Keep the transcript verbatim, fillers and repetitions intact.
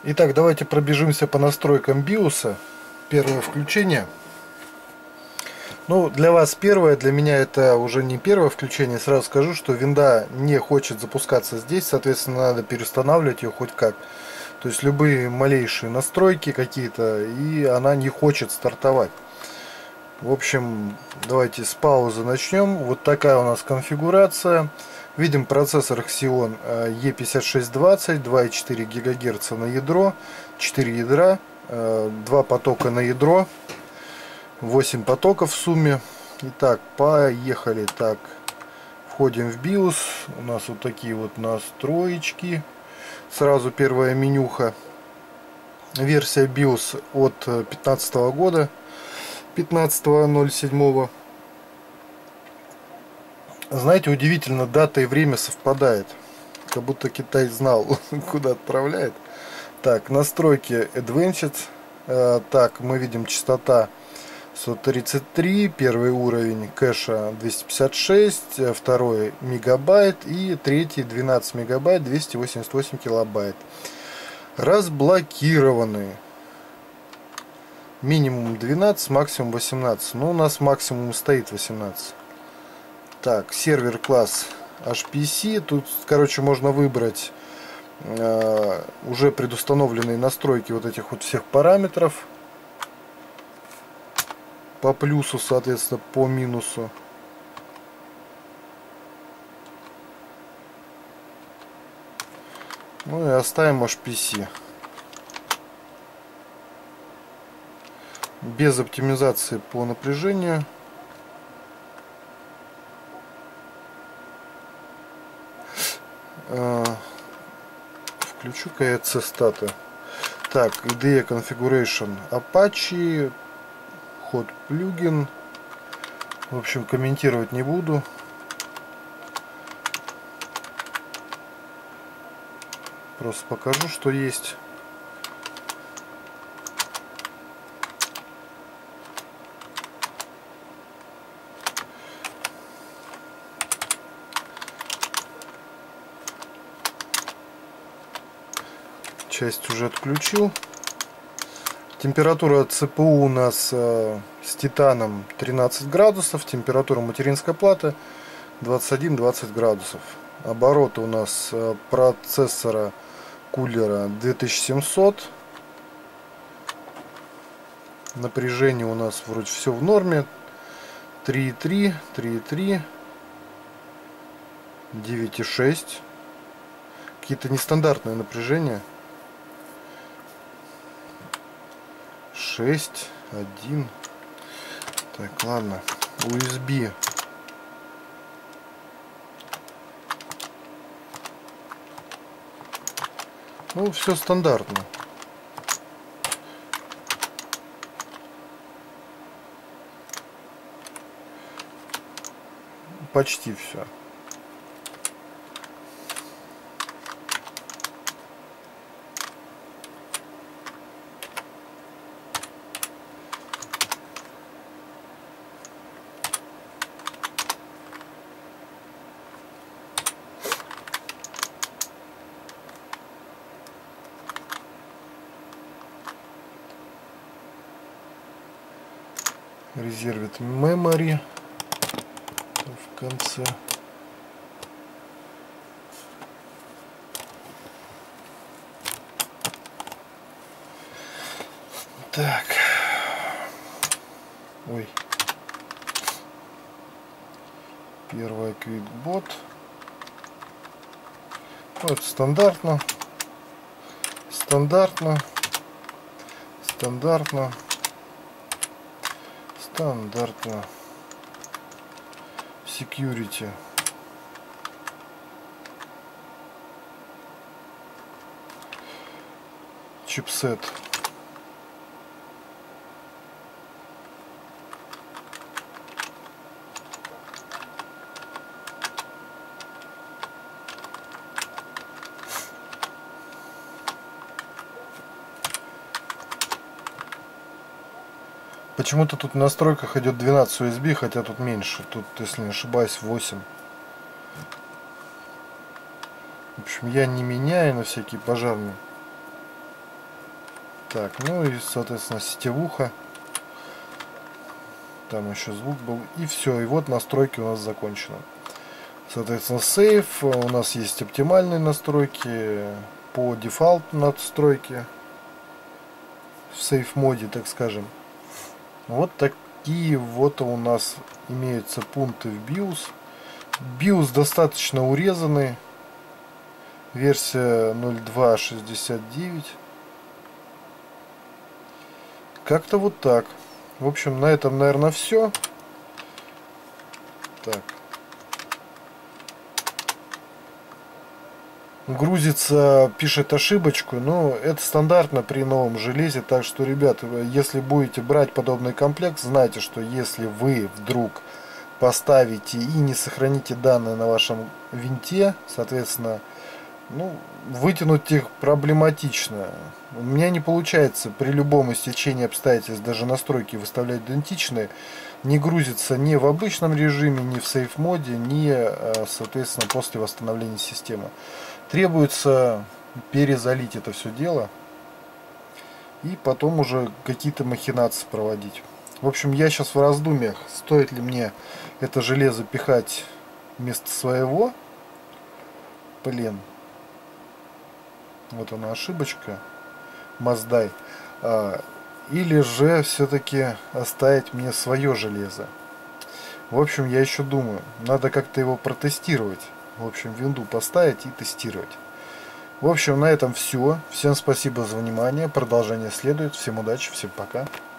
Итак, давайте пробежимся по настройкам биоса. Первое включение. Ну, для вас первое, для меня это уже не первое включение. Сразу скажу, что винда не хочет запускаться здесь, соответственно, надо переустанавливать ее хоть как. То есть любые малейшие настройки какие-то, и она не хочет стартовать. В общем, давайте с паузы начнем. Вот такая у нас конфигурация. Видим процессор Xeon и пятьдесят шесть двадцать, два и четыре гигагерца на ядро, четыре ядра, два потока на ядро, восемь потоков в сумме. Итак, поехали. Так, входим в биос. У нас вот такие вот настроечки. Сразу первая менюха. Версия биос от пятнадцатого года, пятнадцатого ноль седьмого. Знаете, удивительно, дата и время совпадает. Как будто Китай знал, куда отправляет. Так, настройки Advanced. Так, мы видим частота сто тридцать три, первый уровень кэша двести пятьдесят шесть, второй мегабайт и третий двенадцать мегабайт, двести восемьдесят восемь килобайт. Разблокированные. Минимум двенадцать, максимум восемнадцать. Но у нас максимум стоит восемнадцать. Так, сервер класс эйч пи си. Тут, короче, можно выбрать э, уже предустановленные настройки вот этих вот всех параметров. По плюсу, соответственно, по минусу. Ну и оставим эйч пи си. Без оптимизации по напряжению. Включу-ка я C-статы. Так, ай ди и Configuration Apache, Hot Plugin. В общем, комментировать не буду. Просто покажу, что есть. Часть уже отключил. Температура ЦПУ у нас э, с титаном тринадцать градусов. Температура материнской платы двадцать один — двадцать градусов. Обороты у нас э, процессора кулера две тысячи семьсот. Напряжение у нас вроде все в норме. три и три, три и три, девять и шесть. Какие-то нестандартные напряжения. шесть, один. Так, ладно. ю эс би. Ну, все стандартно. Почти все. Резервит memory в конце. Так. Ой. Первый QuickBot. Вот стандартно. Стандартно. Стандартно. Стандартно. Security. Чипсет. Почему-то тут в настройках идет двенадцать ю эс би, хотя тут меньше. Тут, если не ошибаюсь, восемь. В общем, я не меняю на всякий пожарный. Так, ну и, соответственно, сетевуха. Там еще звук был. И все. И вот настройки у нас закончены. Соответственно, сейф. У нас есть оптимальные настройки. По дефолту настройки. В сейф моде, так скажем. Вот такие вот у нас имеются пункты в биос. биос достаточно урезанный. Версия ноль два шестьдесят девять. Как-то вот так. В общем, на этом, наверное, все. Так. Грузится, пишет ошибочку, но это стандартно при новом железе. Так что, ребята, если будете брать подобный комплект, знайте, что если вы вдруг поставите и не сохраните данные на вашем винте, соответственно, ну, вытянуть их проблематично. У меня не получается при любом истечении обстоятельств даже настройки выставлять идентичные. Не грузится ни в обычном режиме, ни в сейф моде, ни, соответственно, после восстановления системы. Требуется перезалить это все дело и потом уже какие-то махинации проводить. В общем, я сейчас в раздумьях, стоит ли мне это железо пихать вместо своего. Блин. Вот она ошибочка. Маздай. А, или же все-таки оставить мне свое железо. В общем, я еще думаю. Надо как-то его протестировать. В общем, винду поставить и тестировать. В общем, на этом все. Всем спасибо за внимание. Продолжение следует. Всем удачи. Всем пока.